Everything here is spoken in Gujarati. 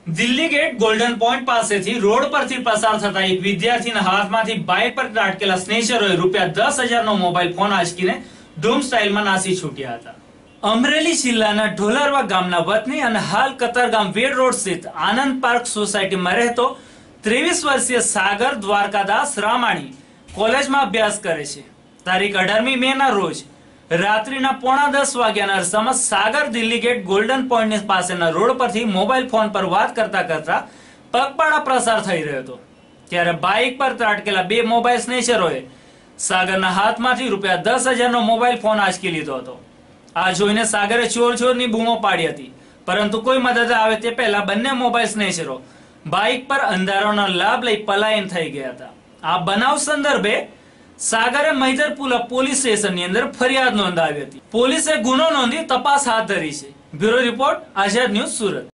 દિલ્હી ગેટ ગોલ્ડન પોઈન્ટ પાસેથી રોડ પરથી પસાર થતા એક વિદ્યાર્થીના હાથમાંથી બાઇક પર ત્રાટકેલા સ્નેચરોએ ₹10,000 નો મોબાઈલ ફોન આંચકીને ધૂમ સ્ટાઇલમાં નાસી છૂટ્યા હતા। અમરેલી જિલ્લાના ઢોલરવા ગામના વતની અને હાલ કતારગામ વેડ રોડ સ્થિત આનંદ પાર્ક સોસાયટીમાં રહેતો 23 વર્ષીય સાગર દ્વારકાદાસ રામાણી કોલેજમાં અભ્યાસ કરે છે। તારીખ 18મી મેના રોજ રાત્રિના 9:45 વાગ્યાના અરસામાં Sagar Delhi Gate Golden Point પાસેના રોડ પરથી મોબાઈલ ફોન પર વાત કરતા કરતા પગપાળા પ્રસાર થઈ રહ્યો હતો। ત્યારે બાઇક પર ત્રાટકેલા બે મોબાઈલ સ્નેચરોએ સાગરના હાથમાંથી ₹10,000 નો મોબાઈલ ફોન આંચકી લીધો હતો। આ જોઈને સાગરે ચોર ચોરની બૂમો પાડી હતી, પરંતુ કોઈ મદદ આવે તે પહેલા બંને મોબાઈલ સ્નેચરો બાઇક પર અંધારાનો લાભ લઈ પલાયન થઈ ગયા હતા। આ બનાવ સંદર્ભે સાગરે મૈદરપુરા પોલીસ સ્ટેશનની અંદર ફરિયાદ નોંધાવી હતી। પોલીસે ગુનો નોંધી તપાસ હાથ ધરી છે। Bureau report, Azad News, Surat.